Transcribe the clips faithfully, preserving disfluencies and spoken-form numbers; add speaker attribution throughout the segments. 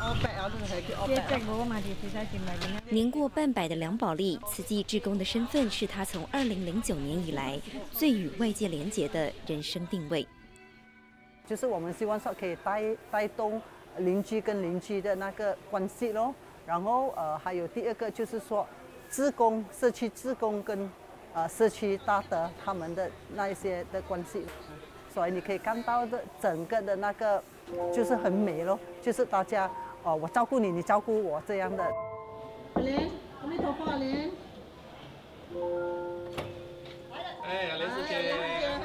Speaker 1: 年过半百的梁宝丽，慈济志工的身份是她从二零零九年以来最与外界连结的人生定位。
Speaker 2: 就是我们希望说可以带带动邻居跟邻居的那个关系咯，然后呃还有第二个就是说，志工社区志工跟呃社区大德他们的那一些的关系，所以你可以看到的整个的那个就是很美咯，就是大家哦、呃、我照顾你，你照顾我这样的。
Speaker 3: 阿莲，阿弥陀佛，阿莲。
Speaker 4: 哎，阿莲师姐。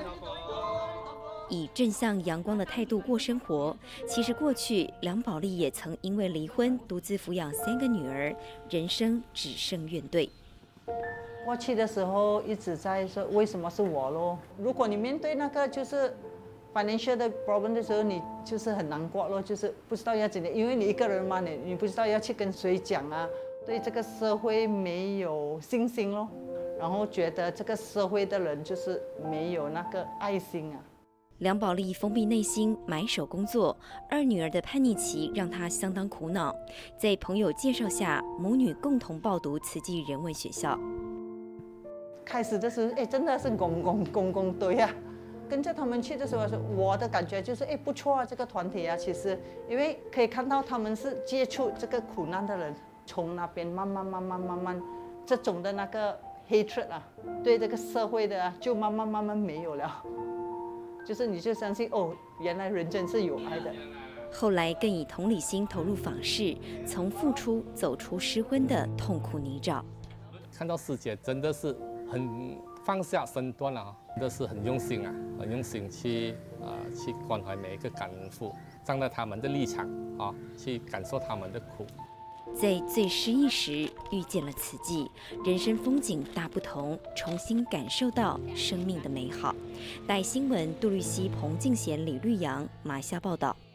Speaker 1: 以正向阳光的态度过生活。其实过去梁宝丽也曾因为离婚，独自抚养三个女儿，人生只剩怨怼。
Speaker 2: 过去的时候一直在说为什么是我咯？如果你面对那个就是 financial 的 problem 的时候，你就是很难过咯，就是不知道要怎样，因为你一个人嘛，你你不知道要去跟谁讲啊，对这个社会没有信心咯，然后觉得这个社会的人就是没有那个爱心啊。
Speaker 1: 梁宝丽封闭内心，埋首工作，二女儿的叛逆期让她相当苦恼。在朋友介绍下，母女共同报读慈济人文学校。
Speaker 2: 开始的时候，哎，真的是公公公公堆啊！跟着他们去的时候，我的感觉就是，哎，不错啊，这个团体啊，其实因为可以看到他们是接触这个苦难的人，从那边慢慢慢慢慢慢，这种的那个 hatred 啊，对这个社会的啊，就慢慢慢慢没有了。 就是你就相信哦，原来人真是有爱的。
Speaker 1: 后来更以同理心投入访视，从付出走出失婚的痛苦泥沼。
Speaker 4: 看到师姐真的是很放下身段了，真的是很用心啊，很用心去啊、呃、去关怀每一个感恩妇，站在他们的立场啊，去感受他们的苦。
Speaker 1: 在最失意时遇见了慈济，人生风景大不同，重新感受到生命的美好。带新闻杜律熙、彭敬贤、李绿阳马来西亚报道。